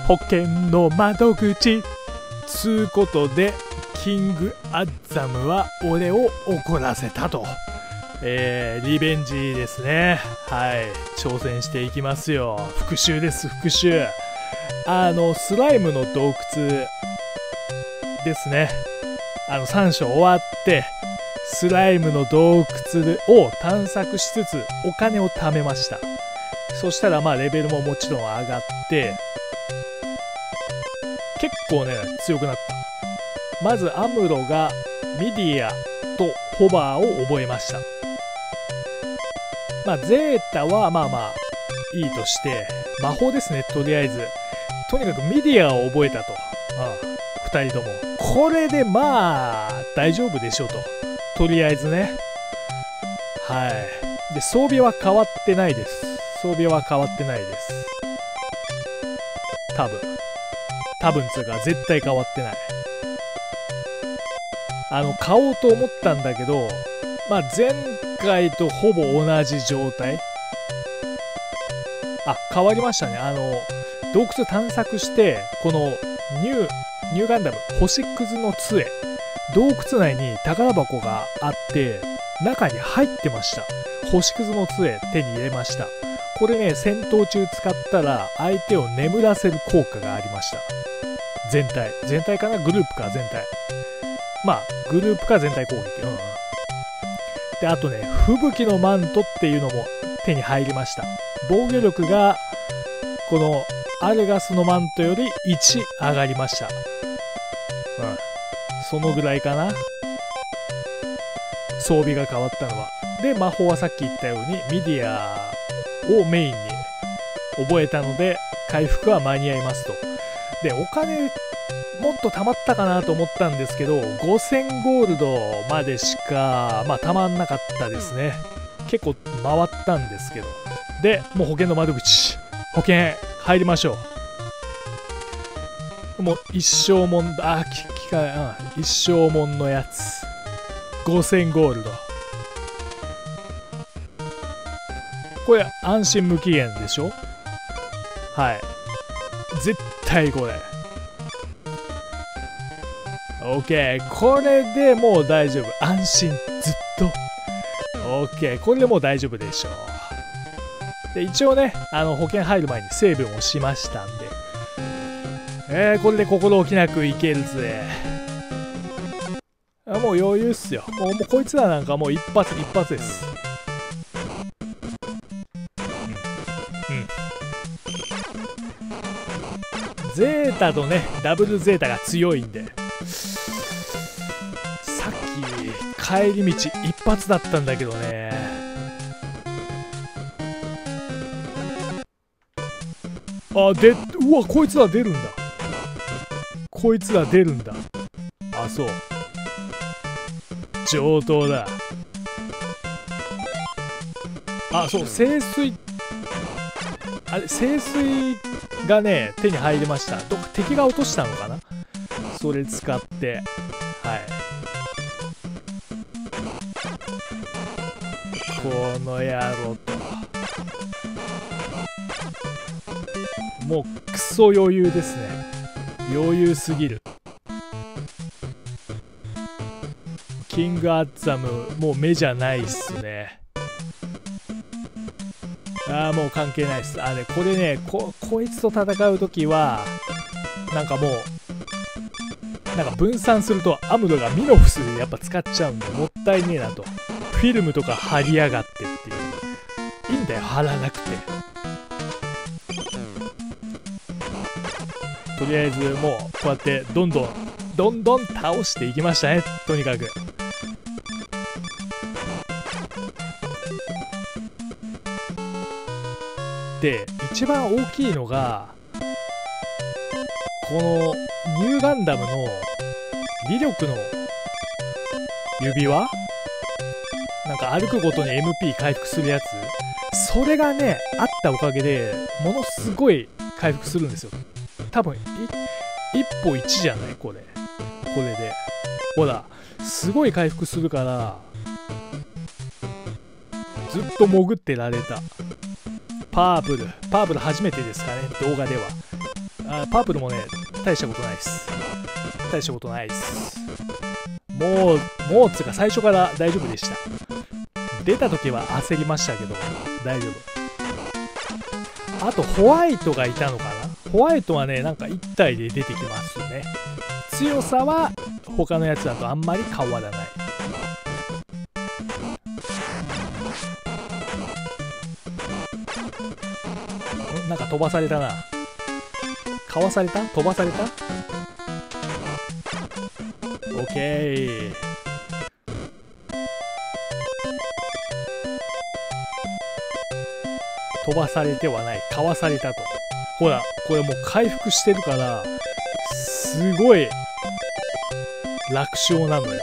保険の窓口つうことで、キングアッザムは俺を怒らせたと。リベンジですね。はい、挑戦していきますよ。復讐です、復讐。スライムの洞窟ですね。3章終わって、スライムの洞窟を探索しつつお金を貯めました。そしたらレベルももちろん上がって、結構ね、強くなった。まずアムロがミディアとホバーを覚えました。ゼータはいいとして、魔法ですね、とりあえず。とにかくミディアを覚えたと。2人とも。これで大丈夫でしょうと。とりあえずね。はい。で、装備は変わってないです。装備は変わってないです。多分つうか絶対変わってない。買おうと思ったんだけど、前回とほぼ同じ状態。変わりましたね。洞窟探索して、このニューガンダム星屑の杖、洞窟内に宝箱があって中に入ってました。星屑の杖手に入れました。これね、戦闘中使ったら相手を眠らせる効果がありました。全体かな、グループか全体。グループか全体攻撃。で、あとね、吹雪のマントっていうのも手に入りました。防御力がこのアルガスのマントより1上がりました。そのぐらいかな、装備が変わったのは。で、魔法はさっき言ったようにミディアをメインに覚えたので回復は間に合いますと。で、お金もっと貯まったかなと思ったんですけど、5000ゴールドまでしか貯まんなかったですね。結構回ったんですけど。で、もう保険の窓口、保険入りましょう。もう一生もんだ。一生もんのやつ。5000ゴールド。これ安心無期限でしょ。はい。絶対これ。OK。これでもう大丈夫。安心。ずっと。OK。これでもう大丈夫でしょう。で、一応ね、保険入る前にセーブもしましたんで。これで心置きなくいけるぜ。もう余裕っすよ。もうこいつらなんかもう一発です。ゼータとね、ダブルゼータが強いんで。さっき帰り道一発だったんだけどね。うわ、こいつら出るんだ。そう。上等だ。そう、聖水がね、手に入りました。敵が落としたのかな、それ使って。はい。この野郎と。もうクソ余裕ですね。余裕すぎる。キングアッザムもう目じゃないっすね。もう関係ないっす。これね、こいつと戦うときはなんかもう分散するとアムロがミノフスやっぱ使っちゃうんで、もったいねえなと。フィルムとか貼りやがってっていう。いいんだよ、貼らなくて。とりあえずもうこうやってどんどん倒していきましたね。とにかくで、一番大きいのがこのニューガンダムの威力の指輪、なんか歩くごとに MP 回復するやつ、それがねあったおかげでものすごい回復するんですよ。多分一歩1じゃない、これでほらすごい回復するから、ずっと潜ってられた。パープル初めてですかね、動画では。 パープルもね、大したことないです。大したことないです。もうつうか最初から大丈夫でした。出た時は焦りましたけど、大丈夫。あとホワイトがいたのかな。ホワイトはね、なんか1体で出てきますね。強さは他のやつだとあんまり変わらない。なんか飛ばされたな。かわされた？飛ばされた？オッケー。飛ばされてはない。かわされたと。ほら、これもう回復してるから、すごい楽勝なのよ。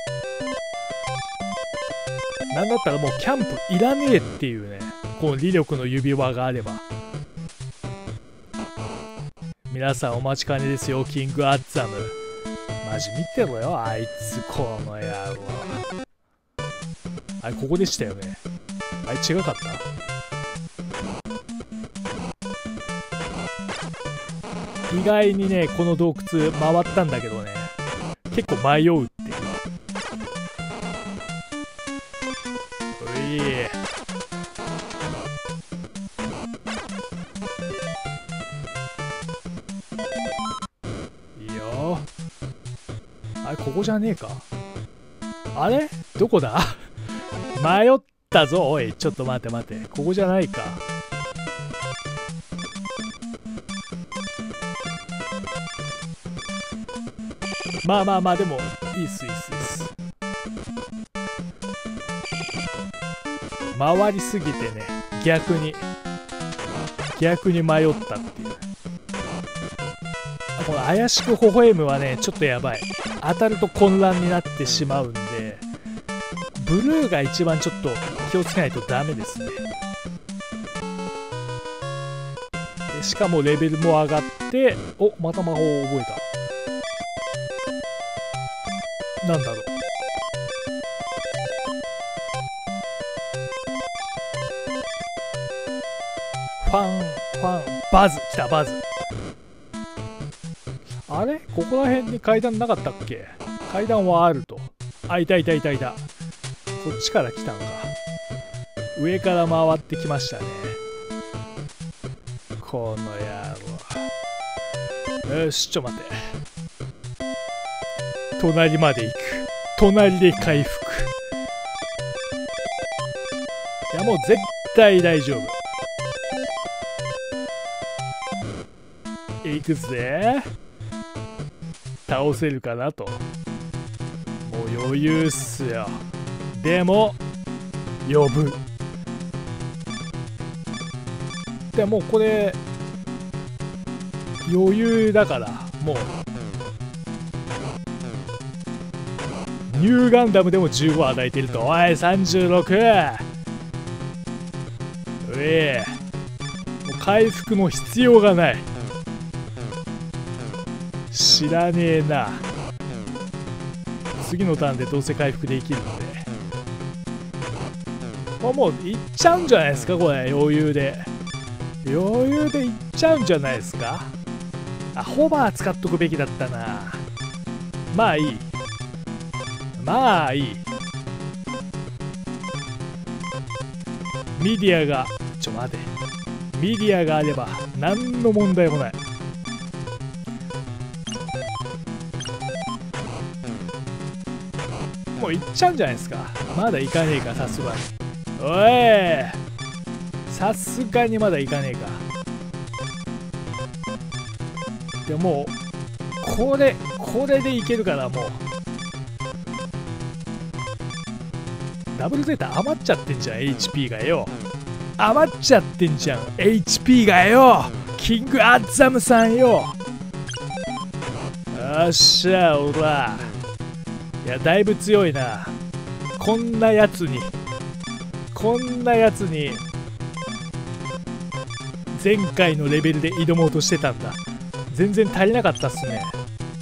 なんだったらもうキャンプいらねえっていうね、この威力の指輪があれば。皆さんお待ちかねですよ、キングアッザム。マジ見てろよ、あいつ、この野郎。あれ、ここでしたよね。あれ、違かった？意外にね、この洞窟回ったんだけどね、結構迷うっていう。いいよ。あれ、ここじゃねえか？あれ？どこだ？迷ったぞ。おい、ちょっと待て待て。ここじゃないか。まあまあまあ、でもいいっすいいっすいいっす。回りすぎてね、逆に迷ったっていう。この怪しく微笑むはね、ちょっとやばい。当たると混乱になってしまうんで、ブルーが一番ちょっと気をつけないとダメですね。でしかもレベルも上がって、お、また魔法を覚えた。なんだろう。ファン、バズ来た、バズ。あれ、ここら辺に階段なかったっけ？階段はあると。あ、いたいたいたいた。こっちから来たんか。上から回ってきましたね。この野郎。よし、ちょ待て。隣まで行く。隣で回復。いや、もう絶対大丈夫。行くぜ。倒せるかなと。もう余裕っすよ。でも呼ぶ。でもうこれ余裕だから、もうニューガンダムでも15与えてると。おい 36！ うえ、もう回復の必要がない。知らねえな。次のターンでどうせ回復できるんで、もういっちゃうんじゃないですか、これ。余裕でいっちゃうんじゃないですか。あ、ホバー使っとくべきだったな。まあいい、まあいい。ミディアが待て、ミディアがあれば何の問題もない。もう行っちゃうんじゃないですか。まだ行かねえか、さすがに。おい、さすがにまだ行かねえか。でもこれでいけるから、もうダブルゼータ余っちゃってんじゃん。 HP がよ、余っちゃってんじゃん HP がよ。キングアッザムさんよ。よっしゃ、おら。いや、だいぶ強いな。こんなやつに前回のレベルで挑もうとしてたんだ。全然足りなかったっすね。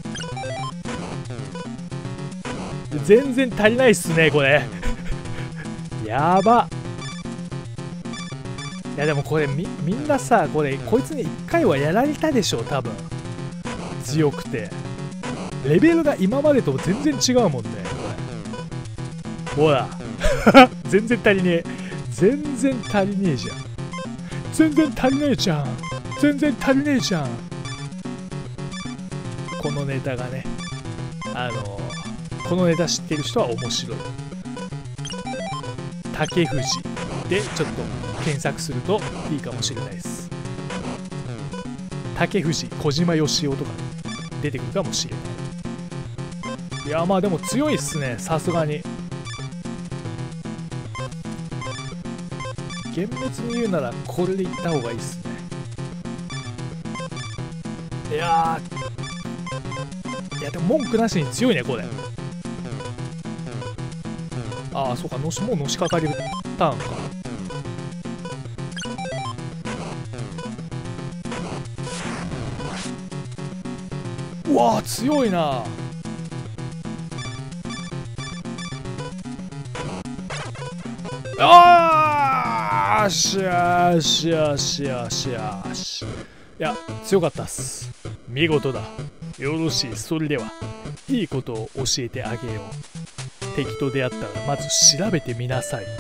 全然足りないっすね、これ。やば。いやでもこれみんなさ、これこいつに1回はやられたでしょ多分。強くてレベルが今までと全然違うもんねこれ。ほら全然足りねえ。全然足りねえじゃん。全然足りねえじゃん。全然足りねえじゃん。このネタがね、このネタ知ってる人は面白い。竹藤でちょっと検索するといいかもしれないです。竹藤小島よしおとか出てくるかもしれない。いやまあでも強いっすね、さすがに。厳密に言うならこれでいった方がいいっすね。いやでも文句なしに強いねこれ。ああそうか、もうのしかかりたんか。うわー強いな。あーしゃしゃしゃしゃし。いや強かったっす。見事だ。よろしい、それではいいことを教えてあげよう。敵と出会ったらまず調べてみなさい。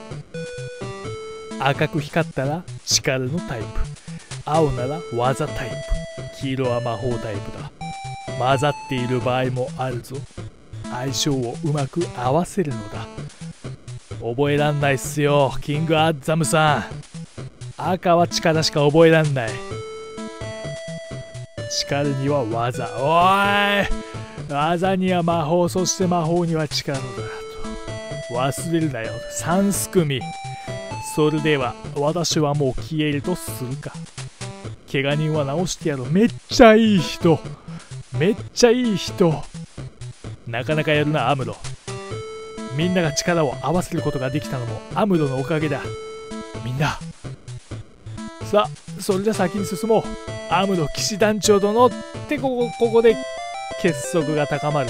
赤く光ったら力のタイプ、青なら技タイプ、黄色は魔法タイプだ。混ざっている場合もあるぞ。相性をうまく合わせるのだ。覚えらんないっすよキングアッザムさん。赤は力しか覚えらんない。力には技、おい技には魔法、そして魔法には力だと忘れるなよ三すくみ。それでは私はもう消えるとするか。怪我人は治してやろう。めっちゃいい人、めっちゃいい人。なかなかやるなアムロ。みんなが力を合わせることができたのもアムロのおかげだ。みんなさあそれじゃ先に進もう。アムロ騎士団長殿ってここで結束が高まると。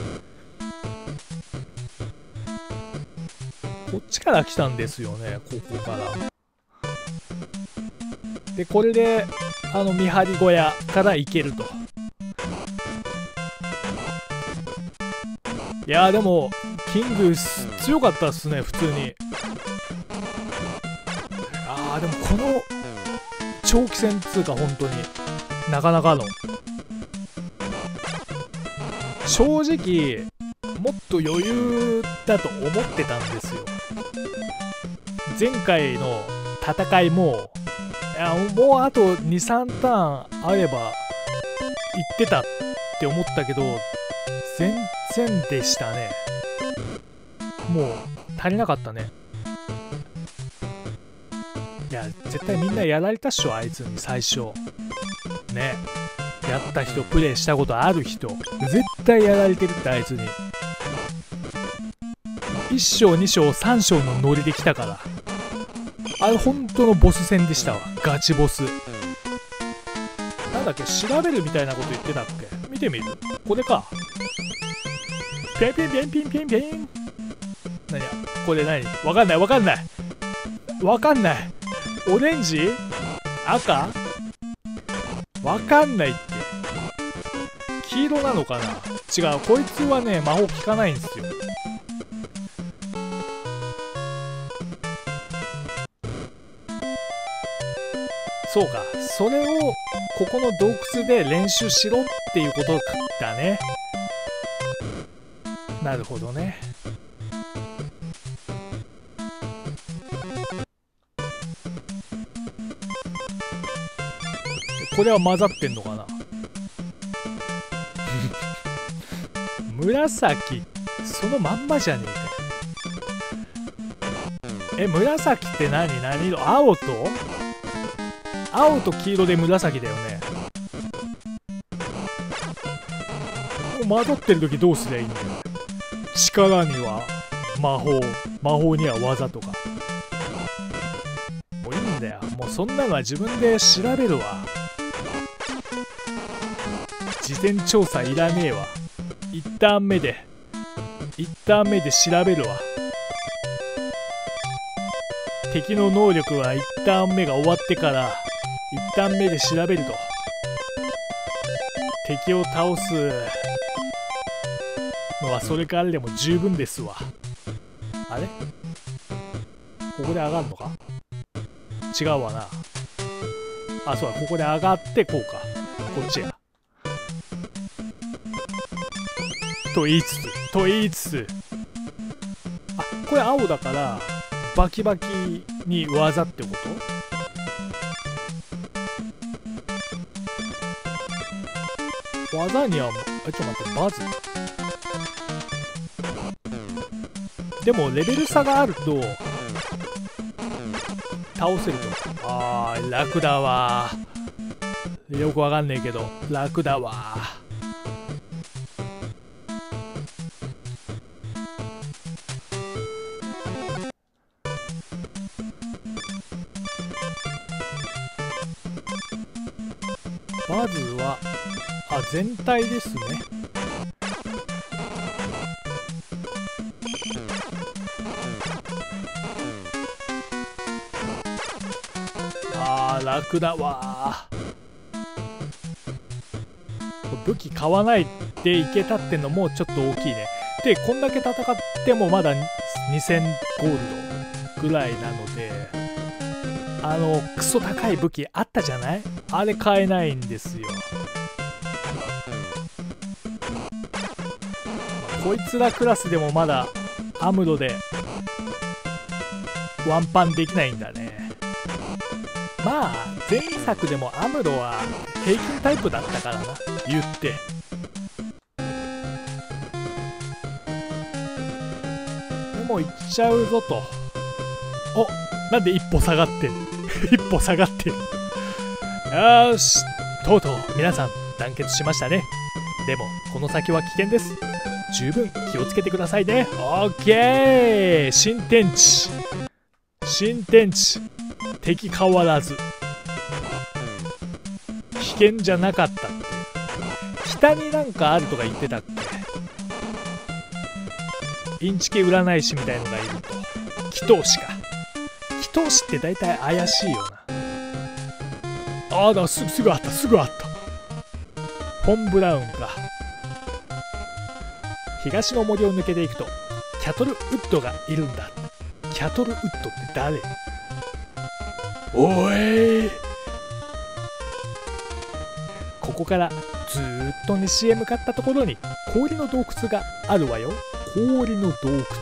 こっちから来たんですよね、ここから。でこれで見張り小屋から行けると。いやでもキング強かったっすね普通に。でもこの長期戦っつうか本当になかなかの。正直もっと余裕だと思ってたんですよ。前回の戦いももうあと 2,3 ターンあればいってたって思ったけど全然でしたね。もう足りなかったね。いや絶対みんなやられたっしょあいつに最初ね。やった人、プレイしたことある人絶対やられてるって。あいつに1章2章3章のノリで来たから。あれ本当のボス戦でしたわ、ガチボス。なんだっけ、調べるみたいなこと言ってたっけ。見てみる。これか。ピンピンピンピンピンピン。何やこれ、何わかんないわかんないわかんない。オレンジ赤わかんないって。黄色なのかな。違う、こいつはね魔法効かないんですよ。そうか、それをここの洞窟で練習しろっていうことだね。なるほどね。これは混ざってんのかな紫そのまんまじゃねえか。紫って何色。青と黄色で紫だよね。混ざってる時どうすりゃいいんだよ。力には魔法には技とか。もういいんだよ、もうそんなのは自分で調べるわ。事前調査いらねえわ。1ターン目で調べるわ。 敵の能力は1ターン目が終わってから1ターン目で調べると敵を倒すのはそれからでも十分ですわ。あれここで上がるのか。違うわな。あ、そうだ、ここで上がってこうか。こっちや。と言いつつあ、これ青だからバキバキに技ってこと？技にはちょっと待って、バズでもレベル差があると倒せると。あー、楽だわ。よくわかんねえけど楽だわ。まずは全体ですね。楽だわ。武器買わないでいけたってのもちょっと大きいね。でこんだけ戦ってもまだ2000ゴールドぐらいなので、クソ高い武器あったじゃない？あれ買えないんですよ。こいつらクラスでもまだアムロでワンパンできないんだね。まあ前作でもアムロは平均タイプだったからな、言って。でもいっちゃうぞと。お、なんで一歩下がってん一歩下がってる。よーし、とうとう皆さん団結しましたね。でもこの先は危険です。十分気をつけてくださいね。オッケー。新天地敵変わらず。危険じゃなかったって。北になんかあるとか言ってたっけ？インチキ占い師みたいのがいると。祈祷師か。祈祷師って大体怪しいよな。ああ、だ、すぐあった。フォン・ブラウンか。東の森を抜けていくとキャトルウッドがいるんだ。キャトルウッドって誰？おい、ここからずーっと西へ向かったところに氷の洞窟があるわよ。氷の洞窟。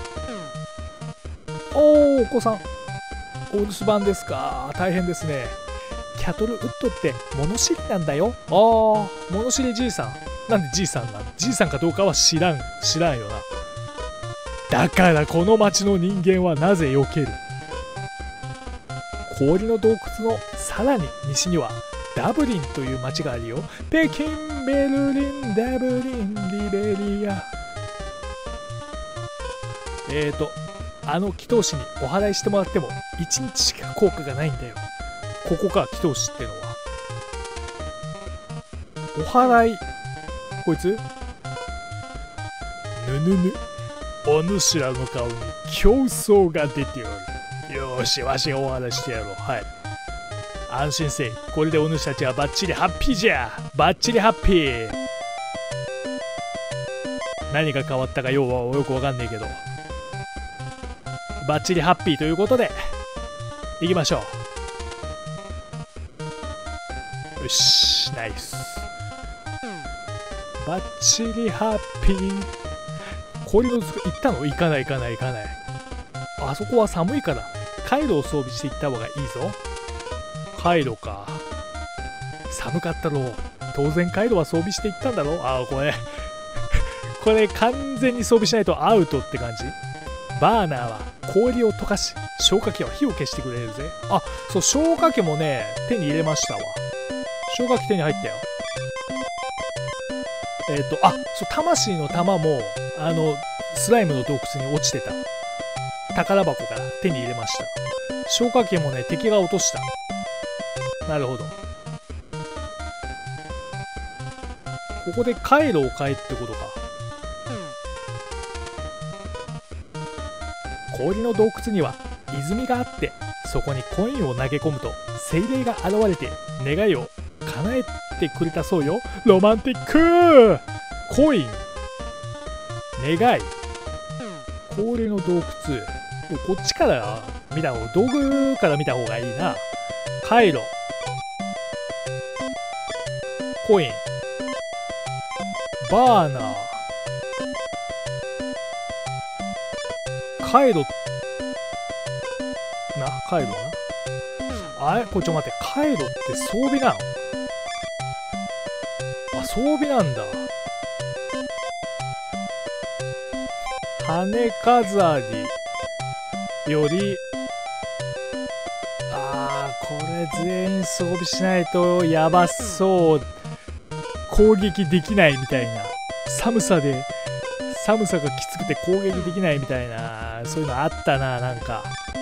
お子さんお留守番ですか。大変ですね。キャトルウッドって物知りなんだよ。物知りじいさん。なんでじいさんなん？じいさんかどうかは知らんよな。だからこの町の人間はなぜ避ける？氷の洞窟のさらに西にはダブリンという町があるよ。北京、ベルリン、ダブリン、リベリア。祈祷師にお祓いしてもらっても1日しか効果がないんだよ。ここか、祈祷師ってのは。お祓い、こいつ？お主らの顔に競争が出ておる。よーし、わしがお祓いしてやろう。はい。安心せい。これでお主たちはバッチリハッピーじゃ。バッチリハッピー。何が変わったかよくわかんねえけど。バッチリハッピーということで、行きましょう。よし、ナイス。バッチリハッピー。氷の行ったの？行かない。あそこは寒いからカイロを装備していった方がいいぞ。カイロか。寒かったろう。当然カイロは装備していったんだろう。これ完全に装備しないとアウトって感じ。バーナーは氷を溶かし、消火器は火を消してくれるぜ。あ、そう、消火器もね手に入れましたわ。消火器手に入ったよ。そう、魂の玉もスライムの洞窟に落ちてた宝箱から手に入れました。消火器もね敵が落とした。なるほど。ここで回路を変えってことか。氷の洞窟には泉があって、そこにコインを投げ込むと精霊が現れて願いを叶えてくれたそうよ。ロマンティック。コイン、願い、氷の洞窟。こっちから見た方、道具から見た方がいいな。回路、コイン、バーナー、回路な、回路な。あれこれ待って、回路って装備なの？あ、装備なんだ。羽飾りより、これ全員装備しないとやばそう。攻撃できないみたいな。寒さがきつくて攻撃できないみたいな、そういうのあったな。なんか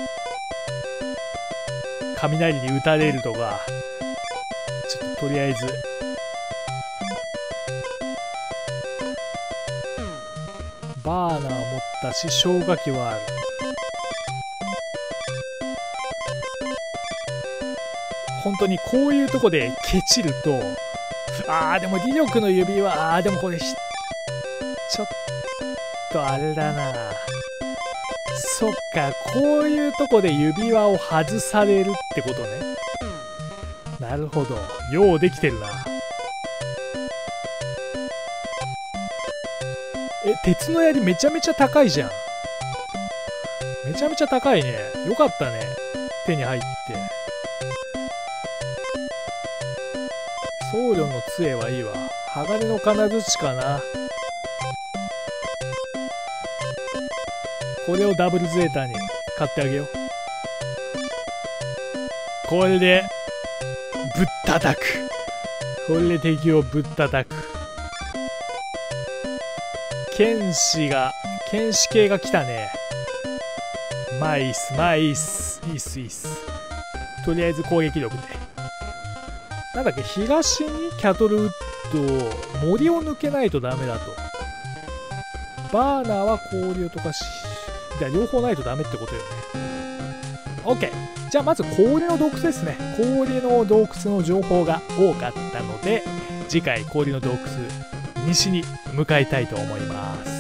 雷に打たれるとか。ちょっととりあえずバーナー持ったし、消火器はある。本当にこういうとこでケチると、でも磁力の指輪、でもこれちょっとあれだな。そっか、こういうとこで指輪を外されるってことね。なるほど、ようできてるな。鉄の槍めちゃめちゃ高いじゃん。めちゃめちゃ高いね。よかったね、手に入って。僧侶の杖はいいわ。鋼の金槌かな。これをダブルゼータに買ってあげよう。これでぶったたく。これで敵をぶったたく。剣士系が来たね。まあいいっす、まあいいっす、いいっす、いいっす。とりあえず攻撃力で。なんだっけ、東にキャトルウッド、森を抜けないとダメだと。バーナーは氷を溶かし、じゃあ両方ないとダメってことよね。OK。じゃあまず氷の洞窟ですね。氷の洞窟の情報が多かったので、次回氷の洞窟西に向かいたいと思います。